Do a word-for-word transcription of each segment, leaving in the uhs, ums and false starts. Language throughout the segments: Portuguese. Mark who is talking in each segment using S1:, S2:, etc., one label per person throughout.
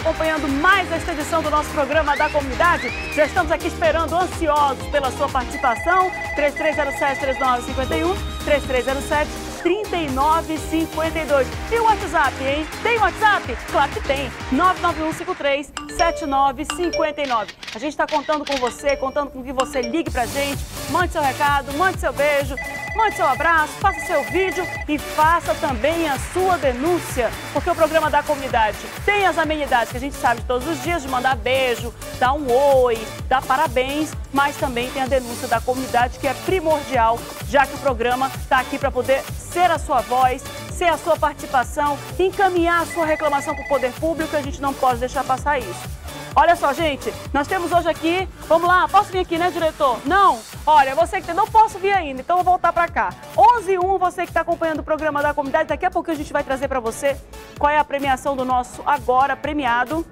S1: acompanhando mais esta edição do nosso programa da comunidade. Já estamos aqui esperando, ansiosos pela sua participação. três três zero sete, três nove cinco um, três três zero sete, três nove cinco dois. E o WhatsApp, hein? Tem WhatsApp? Claro que tem. nove nove um cinco três sete nove cinco nove. A gente está contando com você, contando com que você ligue pra gente, mande seu recado, mande seu beijo, mande seu abraço, faça seu vídeo e faça também a sua denúncia, porque o programa da comunidade tem as amenidades que a gente sabe de todos os dias, de mandar beijo, dar um oi, dar parabéns, mas também tem a denúncia da comunidade, que é primordial, já que o programa está aqui para poder ser a sua voz, ser a sua participação, encaminhar a sua reclamação para o poder público, e a gente não pode deixar passar isso. Olha só, gente, nós temos hoje aqui, vamos lá, posso vir aqui, né, diretor? Não? Olha, você que tem, não posso vir ainda, então eu vou voltar para cá. onze e um, você que está acompanhando o programa da comunidade, daqui a pouco a gente vai trazer para você qual é a premiação do nosso agora premiado.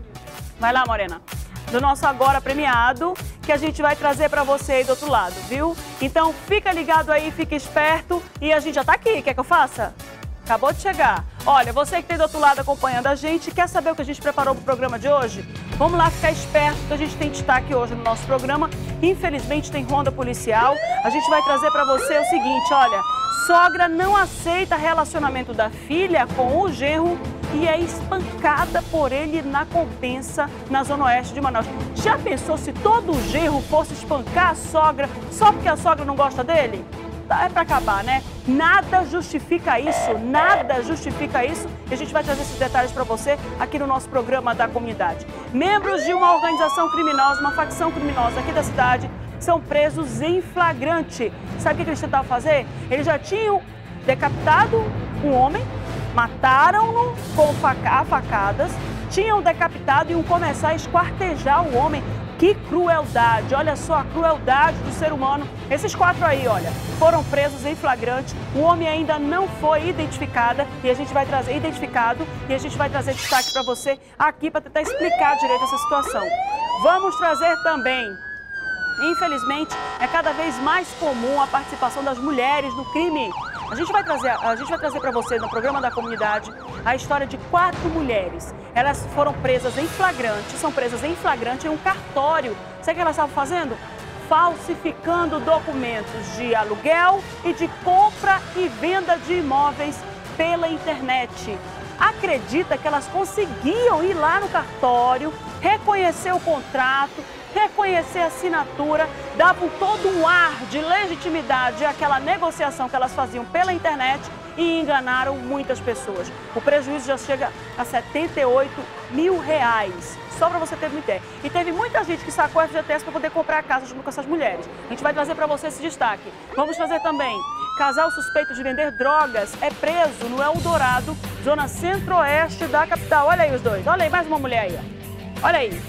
S1: Vai lá, Morena. Do nosso agora premiado, que a gente vai trazer para você aí do outro lado, viu? Então fica ligado aí, fica esperto, e a gente já tá aqui, quer que eu faça? Acabou de chegar. Olha, você que tem do outro lado acompanhando a gente, quer saber o que a gente preparou para o programa de hoje? Vamos lá ficar esperto, que a gente tem destaque hoje no nosso programa. Infelizmente tem ronda policial. A gente vai trazer para você o seguinte, olha, sogra não aceita relacionamento da filha com o genro e é espancada por ele na Compensa, na Zona Oeste de Manaus. Já pensou se todo genro fosse espancar a sogra só porque a sogra não gosta dele? É para acabar, né? Nada justifica isso, nada justifica isso. E a gente vai trazer esses detalhes para você aqui no nosso programa da comunidade. Membros de uma organização criminosa, uma facção criminosa aqui da cidade, são presos em flagrante. Sabe o que eles tentavam fazer? Eles já tinham decapitado um homem, mataram-no com faca, facadas, tinham decapitado e iam começar a esquartejar o homem. Que crueldade, olha só a crueldade do ser humano. Esses quatro aí, olha, foram presos em flagrante. O homem ainda não foi identificado e a gente vai trazer identificado e a gente vai trazer destaque para você aqui para tentar explicar direito essa situação. Vamos trazer também, infelizmente, é cada vez mais comum a participação das mulheres no crime. A gente vai trazer, a gente vai trazer para você no programa da comunidade a história de quatro mulheres. Elas foram presas em flagrante, são presas em flagrante em um cartório. Sabe o que elas estavam fazendo? Falsificando documentos de aluguel e de compra e venda de imóveis pela internet. Acredita que elas conseguiam ir lá no cartório, reconhecer o contrato, reconhecer a assinatura, davam todo um ar de legitimidade àquela negociação que elas faziam pela internet e enganaram muitas pessoas. O prejuízo já chega a setenta e oito mil reais, só para você ter uma ideia. E teve muita gente que sacou a F G T S para poder comprar a casa junto com essas mulheres. A gente vai trazer para você esse destaque. Vamos trazer também, casal suspeito de vender drogas é preso no Eldorado, zona centro-oeste da capital. Olha aí os dois, olha aí, mais uma mulher aí, ó. Olha aí.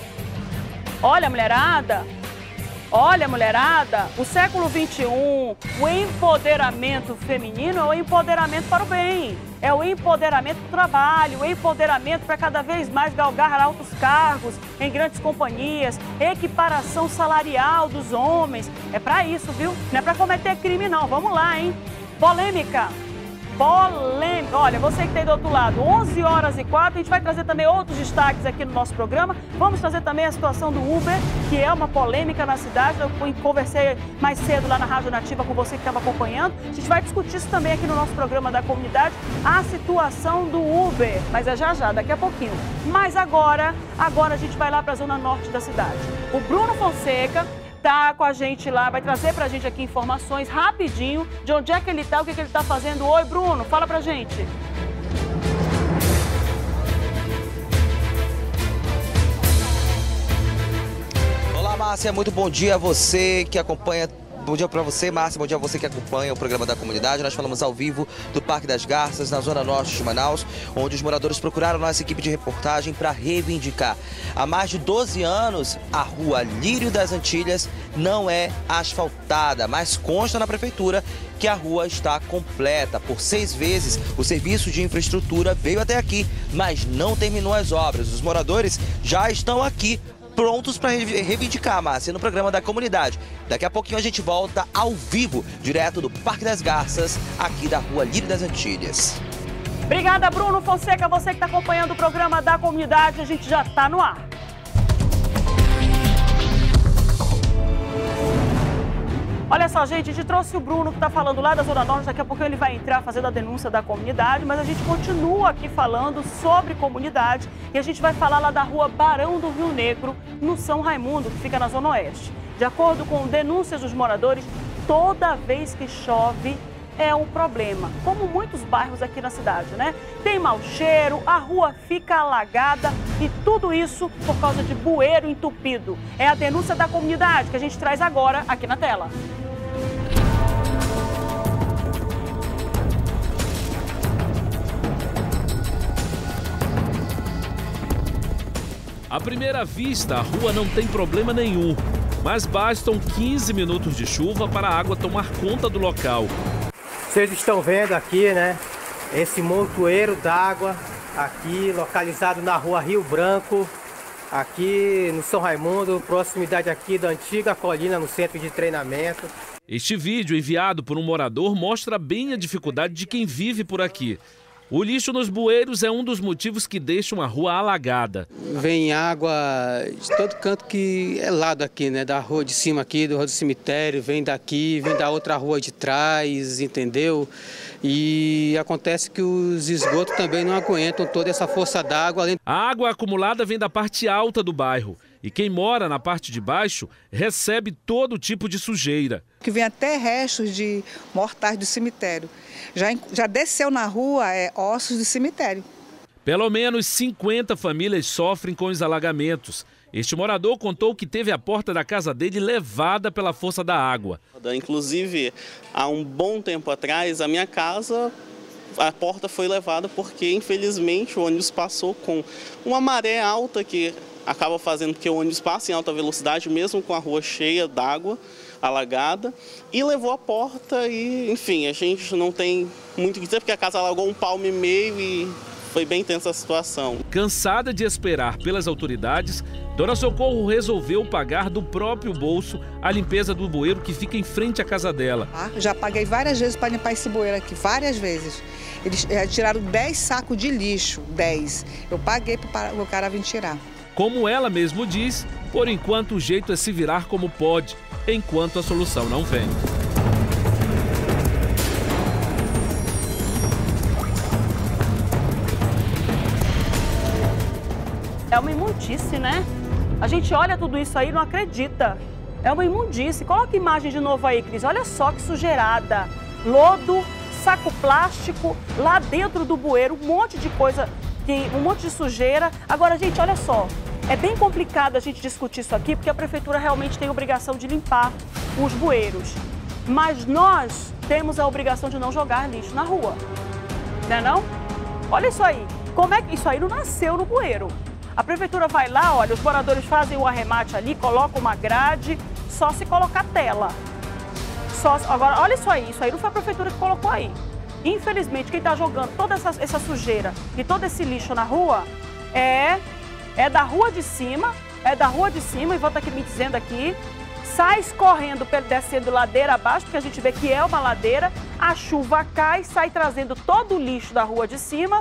S1: Olha, mulherada, olha, mulherada, o século vinte e um, o empoderamento feminino é o empoderamento para o bem, é o empoderamento do trabalho, o empoderamento para cada vez mais galgar altos cargos em grandes companhias, equiparação salarial dos homens, é para isso, viu? Não é para cometer crime não, vamos lá, hein? Polêmica. Polêmica. Olha, você que tem do outro lado, onze horas e quatro, a gente vai trazer também outros destaques aqui no nosso programa. Vamos trazer também a situação do Uber, que é uma polêmica na cidade. Eu conversei mais cedo lá na Rádio Nativa com você que estava acompanhando. A gente vai discutir isso também aqui no nosso programa da comunidade, a situação do Uber. Mas é já já, daqui a pouquinho. Mas agora, agora a gente vai lá para a zona norte da cidade. O Bruno Fonseca tá com a gente lá, vai trazer pra gente aqui informações rapidinho de onde é que ele tá, o que, que ele tá fazendo. Oi, Bruno, fala pra gente.
S2: Olá, Márcia, muito bom dia a você que acompanha. Bom dia para você, Márcia, bom dia a você que acompanha o programa da comunidade. Nós falamos ao vivo do Parque das Garças, na zona norte de Manaus, onde os moradores procuraram nossa equipe de reportagem para reivindicar. Há mais de doze anos, a rua Lírio das Antilhas não é asfaltada, mas consta na prefeitura que a rua está completa. Por seis vezes, o serviço de infraestrutura veio até aqui, mas não terminou as obras. Os moradores já estão aqui prontos para reivindicar, Márcia, no programa da comunidade. Daqui a pouquinho a gente volta ao vivo, direto do Parque das Garças, aqui da rua Lírio das Antilhas.
S1: Obrigada, Bruno Fonseca, você que está acompanhando o programa da comunidade, a gente já está no ar. Olha só, gente, a gente trouxe o Bruno, que está falando lá da Zona Norte, daqui a pouco ele vai entrar fazendo a denúncia da comunidade, mas a gente continua aqui falando sobre comunidade e a gente vai falar lá da rua Barão do Rio Negro, no São Raimundo, que fica na Zona Oeste. De acordo com denúncias dos moradores, toda vez que chove é um problema, como muitos bairros aqui na cidade, né? Tem mau cheiro, a rua fica alagada e tudo isso por causa de bueiro entupido. É a denúncia da comunidade que a gente traz agora aqui na tela.
S3: À primeira vista, a rua não tem problema nenhum, mas bastam quinze minutos de chuva para a água tomar conta do local.
S4: Vocês estão vendo aqui, né, esse montoeiro d'água aqui localizado na rua Rio Branco, aqui no São Raimundo, proximidade aqui da antiga colina no centro de treinamento.
S3: Este vídeo enviado por um morador mostra bem a dificuldade de quem vive por aqui. O lixo nos bueiros é um dos motivos que deixam a rua alagada.
S5: Vem água de todo canto que é lado aqui, né? Da rua de cima aqui, do rua do cemitério, vem daqui, vem da outra rua de trás, entendeu? E acontece que os esgotos também não aguentam toda essa força d'água. Além...
S3: A água acumulada vem da parte alta do bairro. E quem mora na parte de baixo recebe todo tipo de sujeira.
S6: Que vem até restos de mortais do cemitério. Já, já desceu na rua é, ossos do cemitério.
S3: Pelo menos cinquenta famílias sofrem com os alagamentos. Este morador contou que teve a porta da casa dele levada pela força da água.
S7: Inclusive, há um bom tempo atrás, a minha casa, a porta foi levada porque, infelizmente, o ônibus passou com uma maré alta que acaba fazendo que o ônibus passe em alta velocidade, mesmo com a rua cheia d'água, alagada, e levou a porta e, enfim, a gente não tem muito o que dizer, porque a casa alagou um palmo e meio e foi bem tensa a situação.
S3: Cansada de esperar pelas autoridades, Dona Socorro resolveu pagar do próprio bolso a limpeza do bueiro que fica em frente à casa dela.
S6: Ah, já paguei várias vezes para limpar esse bueiro aqui, várias vezes. Eles é, tiraram dez sacos de lixo, dez. Eu paguei para o cara vir tirar.
S3: Como ela mesmo diz, por enquanto o jeito é se virar como pode, enquanto a solução não vem.
S1: É uma imundice, né? A gente olha tudo isso aí e não acredita. É uma imundice. Coloca a imagem de novo aí, Cris. Olha só que sujeirada. Lodo, saco plástico, lá dentro do bueiro, um monte de coisa, um monte de sujeira. Agora, gente, olha só. É bem complicado a gente discutir isso aqui, porque a prefeitura realmente tem a obrigação de limpar os bueiros. Mas nós temos a obrigação de não jogar lixo na rua. Não é não? Olha isso aí. Como é que isso aí não nasceu no bueiro? A prefeitura vai lá, olha, os moradores fazem o arremate ali, colocam uma grade, só se colocar tela. Só, agora, olha isso aí, isso aí não foi a prefeitura que colocou aí. Infelizmente, quem está jogando toda essa, essa sujeira e todo esse lixo na rua é... É da rua de cima, é da rua de cima, e volta aqui me dizendo aqui, sai escorrendo, descendo ladeira abaixo, porque a gente vê que é uma ladeira, a chuva cai, sai trazendo todo o lixo da rua de cima,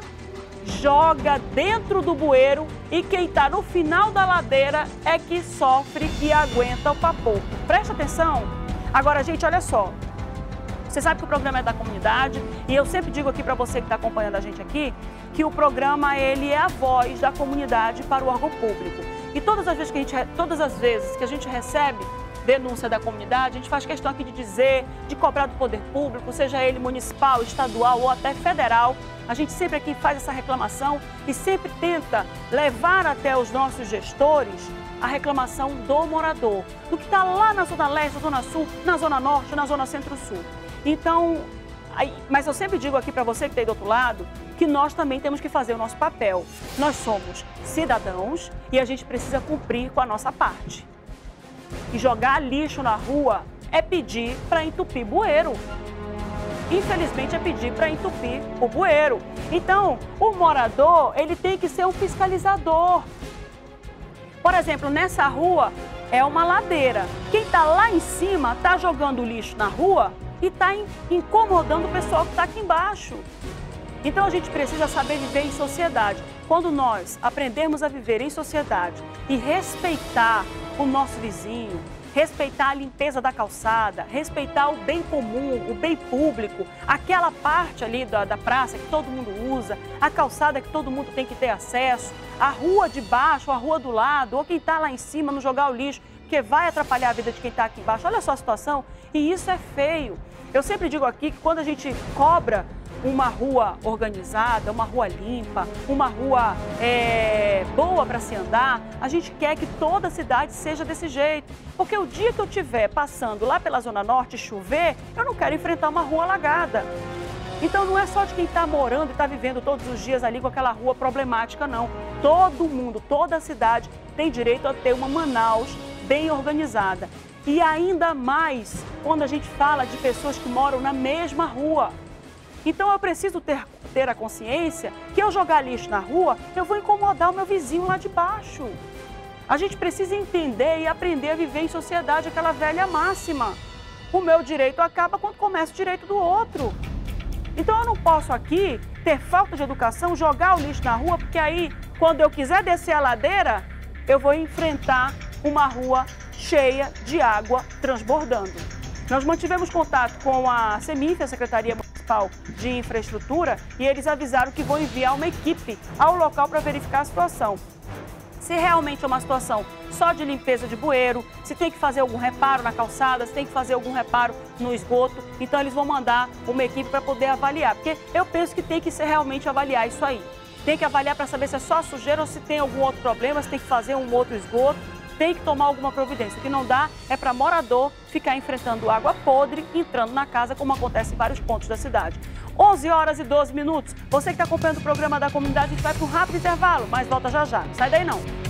S1: joga dentro do bueiro e quem está no final da ladeira é que sofre e aguenta o papoco. Presta atenção. Agora, gente, olha só. Você sabe que o programa é da comunidade e eu sempre digo aqui para você que está acompanhando a gente aqui que o programa ele é a voz da comunidade para o órgão público. E todas as vezes que a gente, todas as vezes que a gente recebe denúncia da comunidade, a gente faz questão aqui de dizer, de cobrar do poder público, seja ele municipal, estadual ou até federal. A gente sempre aqui faz essa reclamação e sempre tenta levar até os nossos gestores a reclamação do morador, do que está lá na Zona Leste, na Zona Sul, na Zona Norte, na Zona Centro-Sul. Então, aí, mas eu sempre digo aqui para você que está aí do outro lado, que nós também temos que fazer o nosso papel. Nós somos cidadãos e a gente precisa cumprir com a nossa parte. E jogar lixo na rua é pedir para entupir bueiro. Infelizmente, é pedir para entupir o bueiro. Então, o morador, ele tem que ser um fiscalizador. Por exemplo, nessa rua é uma ladeira. Quem está lá em cima está jogando lixo na rua e está incomodando o pessoal que está aqui embaixo. Então a gente precisa saber viver em sociedade. Quando nós aprendermos a viver em sociedade e respeitar o nosso vizinho, respeitar a limpeza da calçada, respeitar o bem comum, o bem público, aquela parte ali da, da praça que todo mundo usa, a calçada que todo mundo tem que ter acesso, a rua de baixo, a rua do lado, ou quem está lá em cima não jogar o lixo, porque vai atrapalhar a vida de quem está aqui embaixo. Olha só a situação, e isso é feio. Eu sempre digo aqui que quando a gente cobra uma rua organizada, uma rua limpa, uma rua é, boa para se andar, a gente quer que toda a cidade seja desse jeito. Porque o dia que eu estiver passando lá pela Zona Norte e chover, eu não quero enfrentar uma rua alagada. Então não é só de quem está morando e está vivendo todos os dias ali com aquela rua problemática, não. Todo mundo, toda a cidade tem direito a ter uma Manaus bem organizada. E ainda mais quando a gente fala de pessoas que moram na mesma rua. Então eu preciso ter, ter a consciência que eu jogar lixo na rua, eu vou incomodar o meu vizinho lá de baixo. A gente precisa entender e aprender a viver em sociedade, aquela velha máxima. O meu direito acaba quando começa o direito do outro. Então eu não posso aqui ter falta de educação, jogar o lixo na rua, porque aí, quando eu quiser descer a ladeira, eu vou enfrentar uma rua cheia de água transbordando. Nós mantivemos contato com a SEMINF, a Secretaria Municipal de Infraestrutura, e eles avisaram que vão enviar uma equipe ao local para verificar a situação. Se realmente é uma situação só de limpeza de bueiro, se tem que fazer algum reparo na calçada, se tem que fazer algum reparo no esgoto, então eles vão mandar uma equipe para poder avaliar, porque eu penso que tem que ser realmente avaliar isso aí. Tem que avaliar para saber se é só sujeira ou se tem algum outro problema, se tem que fazer um outro esgoto, tem que tomar alguma providência. O que não dá é para morador ficar enfrentando água podre, entrando na casa, como acontece em vários pontos da cidade. onze horas e doze minutos. Você que está acompanhando o programa da comunidade, a gente vai para um rápido intervalo, mas volta já já. Não sai daí não.